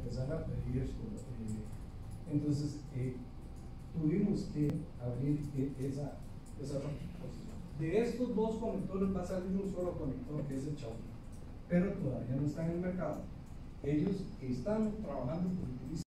empezar a pedir entonces tuvimos que abrir esa posición. De estos dos conectores va a salir un solo conector, que es el Xiaomi, pero todavía no está en el mercado. Ellos están trabajando por